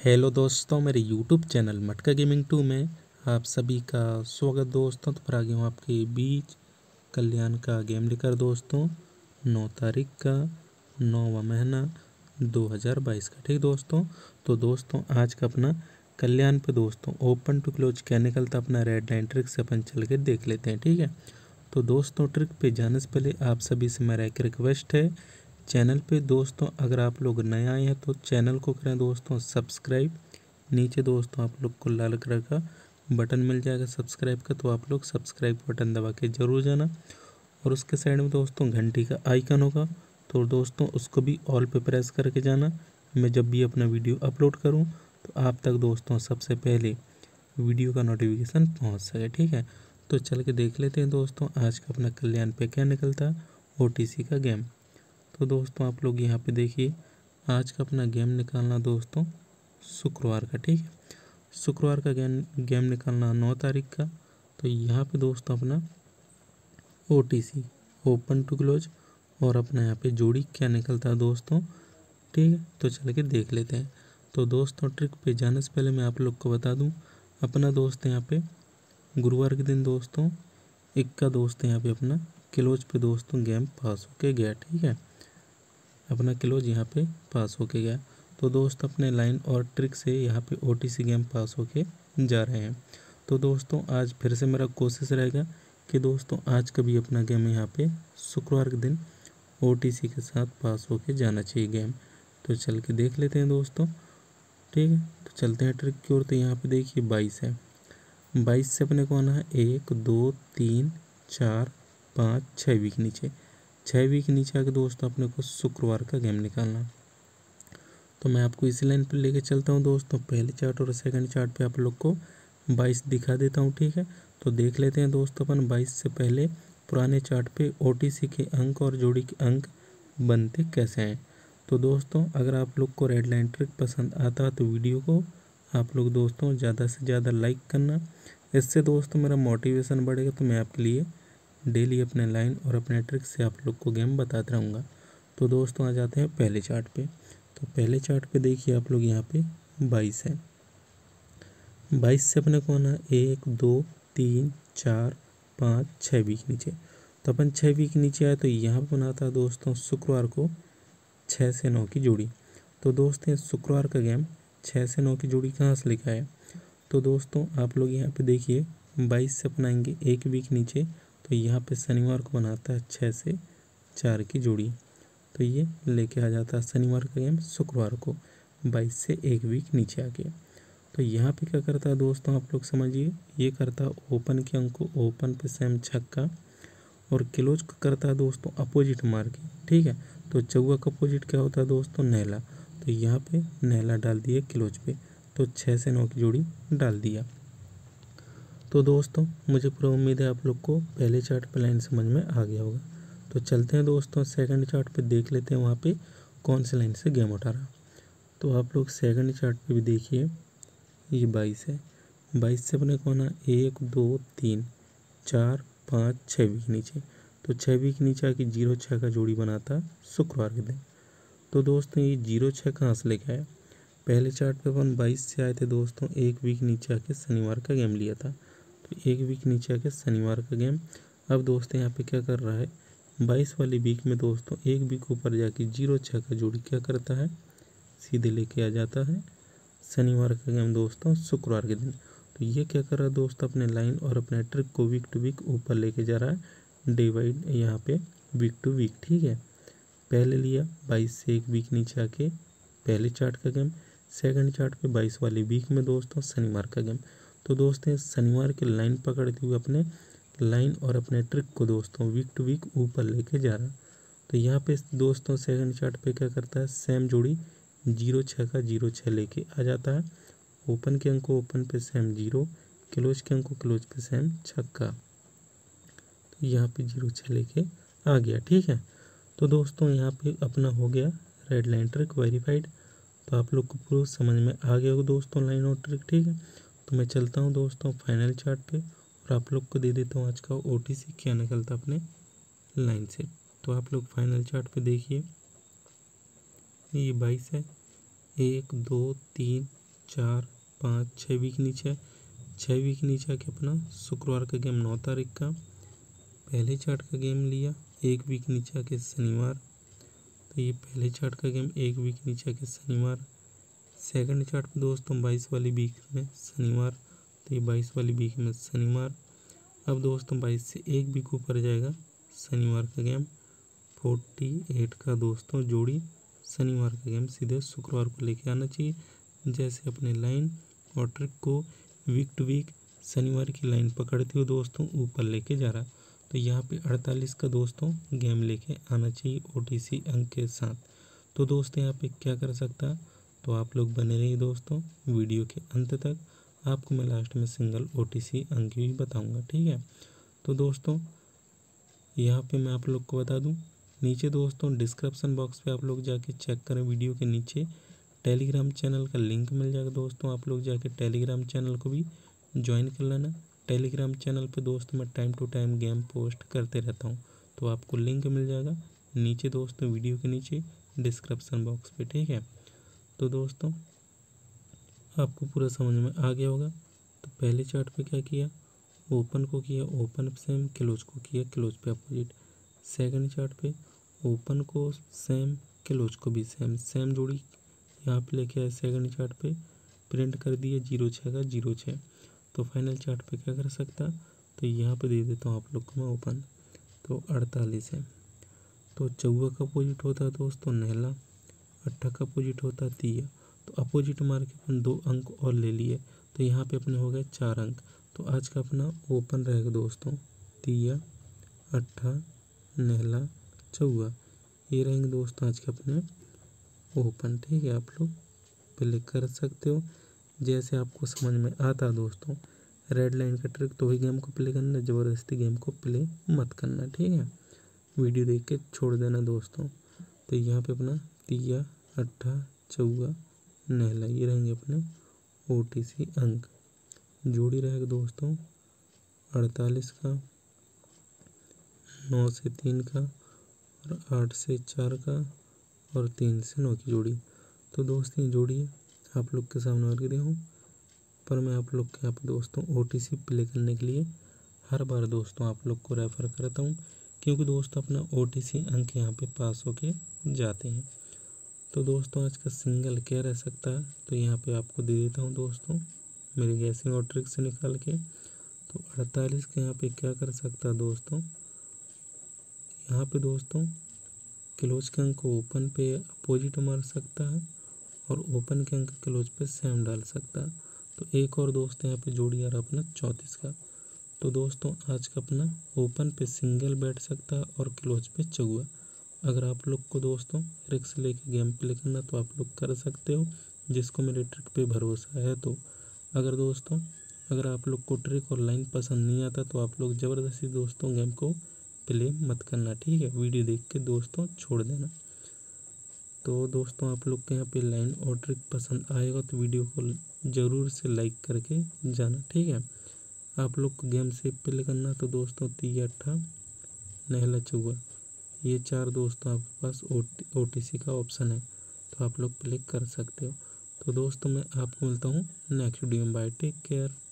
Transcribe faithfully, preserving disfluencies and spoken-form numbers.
Hello दोस्तों, मेरे YouTube channel Matka gaming two में आप सभी का स्वागत दोस्तों। तो फिर आ गया हूँ आपके बीच कल्याण का गेम लेकर दोस्तों। नौ तारीख का नौवा महीना दो हज़ार बाईस का, ठीक दोस्तों। तो दोस्तों आज का अपना कल्याण पे दोस्तों ओपन टू क्लोज क्या निकलता अपना रेड लाइन ट्रिक से अपन चल के देख लेते हैं, ठीक है। तो दोस्तों ट्रिक पे जाने से पहले आप सभी से मेरा एक रिक्वेस्ट है, चैनल पे दोस्तों अगर आप लोग नए आए हैं तो चैनल को करें दोस्तों सब्सक्राइब। नीचे दोस्तों आप लोग को लाल कलर का बटन मिल जाएगा सब्सक्राइब का, तो आप लोग सब्सक्राइब बटन दबा के ज़रूर जाना। और उसके साइड में दोस्तों घंटी का आइकन होगा, तो दोस्तों उसको भी ऑल पे प्रेस करके जाना। मैं जब भी अपना वीडियो अपलोड करूं तो आप तक दोस्तों सबसे पहले वीडियो का नोटिफिकेशन पहुंच सके, ठीक है। तो चल के देख लेते हैं दोस्तों आज का अपना कल्याण पे क्या निकलता ओ टी सी का गेम। तो दोस्तों आप लोग यहाँ पे देखिए आज का अपना गेम निकालना दोस्तों शुक्रवार का, ठीक है। शुक्रवार का गेम गेम निकालना नौ तारीख का। तो यहाँ पे दोस्तों अपना O T C open to close और अपना यहाँ पे जोड़ी क्या निकलता है दोस्तों, ठीक है। तो चल के देख लेते हैं। तो दोस्तों ट्रिक पे जाने से पहले मैं आप लोग को बता दूँ अपना दोस्त यहाँ पे गुरुवार के दिन दोस्तों इक्का दोस्त यहाँ पे अपना क्लोज पे दोस्तों गेम पास होके गया, ठीक है। अपना क्लोज यहाँ पे पास होके गया। तो दोस्त अपने लाइन और ट्रिक से यहाँ पे ओ टी सी गेम पास होके जा रहे हैं। तो दोस्तों आज फिर से मेरा कोशिश रहेगा कि दोस्तों आज का भी अपना गेम यहाँ पे शुक्रवार के दिन ओ टी सी के साथ पास होके जाना चाहिए गेम। तो चल के देख लेते हैं दोस्तों, ठीक है। तो चलते हैं ट्रिक की ओर। तो यहाँ पे देखिए बाईस है, बाईस से अपने को आना है एक दो तीन चार पाँच छः वीक नीचे, छः वीक नीचे आके दोस्तों अपने को शुक्रवार का गेम निकालना। तो मैं आपको इसी लाइन पर लेके चलता हूँ दोस्तों। पहले चार्ट और सेकंड चार्ट पे आप लोग को बाईस दिखा देता हूँ, ठीक है। तो देख लेते हैं दोस्तों अपन बाईस से पहले पुराने चार्ट पे ओ टी सी के अंक और जोड़ी के अंक बनते कैसे हैं। तो दोस्तों अगर आप लोग को रेड लाइन ट्रिक पसंद आता है तो वीडियो को आप लोग दोस्तों ज़्यादा से ज़्यादा लाइक करना, इससे दोस्तों मेरा मोटिवेशन बढ़ेगा। तो मैं आपके लिए डेली अपने लाइन और अपने ट्रिक से आप लोग को गेम बताता रहूँगा। तो दोस्तों आ जाते हैं पहले चार्ट पे। तो पहले चार्ट पे देखिए आप लोग यहाँ पे बाईस है, बाईस से अपने को आना एक दो तीन चार पाँच छः वीक नीचे। तो अपन छः वीक नीचे आए तो यहाँ पर बनाता है दोस्तों शुक्रवार को छः से नौ की जोड़ी। तो दोस्तों शुक्रवार का गेम छः से नौ की जोड़ी कहाँ से लिखा है। तो दोस्तों आप लोग यहाँ पे देखिए बाईस से अपनाएंगे एक वीक नीचे, तो यहाँ पे शनिवार को बनाता है छः से चार की जोड़ी। तो ये लेके आ जाता है शनिवार का गेम शुक्रवार को बाईस से एक वीक नीचे आके। तो यहाँ पे क्या करता है दोस्तों आप लोग समझिए, ये करता है ओपन के अंक को ओपन पे सेम छक्का और क्लोज को करता है दोस्तों अपोजिट मार के, ठीक है। तो चौवा का अपोजिट क्या होता है दोस्तों नैला, तो यहाँ पे नैला डाल दिया क्लोज पे, तो छः से नौ की जोड़ी डाल दिया। तो दोस्तों मुझे पूरा उम्मीद है आप लोग को पहले चार्ट पे लाइन समझ में आ गया होगा। तो चलते हैं दोस्तों सेकंड चार्ट पे देख लेते हैं वहाँ पे कौन सी लाइन से गेम उठा रहा। तो आप लोग सेकंड चार्ट पे भी देखिए ये बाईस है, बाईस से अपने को आना एक दो तीन चार पाँच छः वीक नीचे। तो छः वीक नीचे आके जीरो छः का जोड़ी बनाता शुक्रवार के दिन। तो दोस्तों ये जीरो छः कहाँ से लेके आया, पहले चार्ट पे अपन बाईस से आए थे दोस्तों एक वीक नीचे आके शनिवार का गेम लिया था। तो एक वीक नीचे आके शनिवार का गेम। अब दोस्तों यहाँ पे क्या कर रहा है, बाईस वाली वीक में दोस्तों एक वीक ऊपर जाके जीरो छः का जोड़ी क्या करता है सीधे लेके आ जाता है शनिवार का गेम दोस्तों शुक्रवार के दिन। तो ये क्या कर रहा है दोस्तों अपने लाइन और अपने ट्रिक को वीक टू वीक ऊपर लेके जा रहा है, डिवाइड यहाँ पे वीक टू वीक, ठीक है। पहले लिया बाईस से एक वीक नीचे आके पहले चार्ट का गेम, सेकंड चार्ट पे बाईस वाली वीक में दोस्तों शनिवार का गेम। तो दोस्तों शनिवार की लाइन पकड़ते हुए अपने लाइन और अपने ट्रिक को दोस्तों वीक टू वीक ऊपर लेके जा रहा। तो यहाँ पे दोस्तों सेकंड चार्ट पे क्या करता है सेम जोड़ी जीरो छः का जीरो छः लेके आ जाता है, ओपन के अंक को ओपन पे सेम जीरो, क्लोज के अंक को क्लोज पे सेम छक्का। तो यहाँ पे जीरो छः लेके आ गया, ठीक है। तो दोस्तों यहाँ पे अपना हो गया रेड लाइन ट्रिक वेरीफाइड। तो आप लोग को पूरा समझ में आ गया होगा दोस्तों लाइन और ट्रिक, ठीक है। तो मैं चलता हूँ दोस्तों फाइनल चार्ट पे और आप लोग को दे देता हूँ आज का ओ टी सी क्या निकलता अपने लाइन से। तो आप लोग फाइनल चार्ट पे देखिए ये बाईस है, एक दो तीन चार, पाँच, छः वीक नीचे छः वीक नीचे आके अपना शुक्रवार का गेम नौ तारीख का पहले चार्ट का गेम लिया। एक वीक नीचे आके शनिवार, तो ये पहले चार्ट का गेम एक वीक नीचे आके शनिवार। सेकंड चार्ट पे दोस्तों बाईस वाली वीक में शनिवार, तो ये बाईस वाली वीक में शनिवार। अब दोस्तों बाईस से एक वीक ऊपर जाएगा शनिवार का गेम अड़तालीस का दोस्तों जोड़ी। शनिवार का गेम सीधे शुक्रवार को लेके आना चाहिए। जैसे अपने लाइन और ट्रिक को वीक टू वीक शनिवार की लाइन पकड़ती हो दोस्तों ऊपर लेके जा रहा, तो यहाँ पे अड़तालीस का दोस्तों गेम लेके आना चाहिए ओटीसी अंक के साथ। तो दोस्तों यहाँ पे क्या कर सकता है, तो आप लोग बने रहिए दोस्तों वीडियो के अंत तक। आपको मैं लास्ट में सिंगल ओटीसी अंक भी बताऊंगा, ठीक है। तो दोस्तों यहाँ पे मैं आप लोग को बता दूं, नीचे दोस्तों डिस्क्रिप्शन बॉक्स पे आप लोग जाके चेक करें, वीडियो के नीचे टेलीग्राम चैनल का लिंक मिल जाएगा दोस्तों। आप लोग जाके टेलीग्राम चैनल को भी ज्वाइन कर लेना। टेलीग्राम चैनल पे दोस्तों मैं time to time game post करते रहता हूँ, तो आपको लिंक मिल जाएगा नीचे दोस्तों वीडियो के नीचे डिस्क्रिप्शन बॉक्स पे, ठीक है। तो दोस्तों आपको पूरा समझ में आ गया होगा। तो पहले चार्ट पे क्या किया, ओपन को किया ओपन सेम, क्लोज को किया क्लोज पे अपोजिट। सेकंड चार्ट पे ओपन को सेम, क्लोज को भी सेम सेम जोड़ी यहाँ पे लेके आए। सेकंड चार्ट पे प्रिंट कर दिए जीरो छः का जीरो छः। तो फाइनल चार्ट पे क्या कर सकता, तो यहाँ पे दे देता हूँ आप लोग को मैं ओपन, तो अड़तालीस है। तो चौवा का अपोजिट होता है दोस्तों नहला, अट्ठा का अपोजिट होता है तिया। तो अपोजिट मार के अपन दो अंक और ले लिए, तो यहाँ पे अपने हो गए चार अंक। तो आज का अपना ओपन रहेगा दोस्तों तिया, अट्ठा, नहला, चौवा, ये रहेंगे दोस्तों आज के अपने ओपन, ठीक है। आप लोग प्ले कर सकते हो जैसे आपको समझ में आता है दोस्तों। रेड लाइन का ट्रिक तो वही गेम को प्ले करना, ज़बरदस्ती गेम को प्ले मत करना, ठीक है। वीडियो देख के छोड़ देना दोस्तों। तो यहाँ पे अपना तिया, अट्ठा, चौवा, नहला, ये रहेंगे अपने ओटीसी अंक। जोड़ी रहेगा दोस्तों अड़तालीस का, नौ से तीन का, और आठ से चार का, और तीन से नौ की जोड़ी। तो दोस्तों ये जोड़ी है आप लोग के सामने रख दिया हूँ, पर मैं आप लोग के यहाँ पे दोस्तों ओटीसी प्ले करने के लिए हर बार दोस्तों आप लोग को रेफ़र करता हूँ, क्योंकि दोस्तों अपना ओटीसी अंक यहाँ पे पास होके जाते हैं। तो दोस्तों आज का सिंगल क्या रह सकता है, तो यहाँ पे आपको दे देता हूँ दोस्तों मेरी गैसिंग और ट्रिक से निकाल के। तो अड़तालीस के यहाँ पे क्या कर सकता है दोस्तों, यहाँ पे दोस्तों क्लोज के अंक को ओपन पे अपोजिट मार सकता है, और ओपन के अंक क्लोज पे सेम डाल सकता है। तो एक और दोस्त यहाँ पे जोड़ी आ रहा अपना चौंतीस का। तो दोस्तों आज का अपना ओपन पे सिंगल बैठ सकता है और क्लोज पे चौवा। अगर आप लोग को दोस्तों रिक्स लेके गेम प्ले करना तो आप लोग कर सकते हो, जिसको मेरे ट्रिक पे भरोसा है। तो अगर दोस्तों अगर आप लोग को ट्रिक और लाइन पसंद नहीं आता तो आप लोग ज़बरदस्ती दोस्तों गेम को प्ले मत करना, ठीक है। वीडियो देख के दोस्तों छोड़ देना। तो दोस्तों आप लोग के यहाँ पे लाइन और ट्रिक पसंद आएगा तो वीडियो को ज़रूर से लाइक करके जाना, ठीक है। आप लोग को गेम से प्ले करना तो दोस्तों तिया, अट्ठा, नहला, चौवा, ये चार दोस्तों आपके पास ओ टी सी का ऑप्शन है, तो आप लोग प्ले कर सकते हो। तो दोस्तों मैं आपको मिलता हूँ नेक्स्ट वीडियो में। Bye, take care.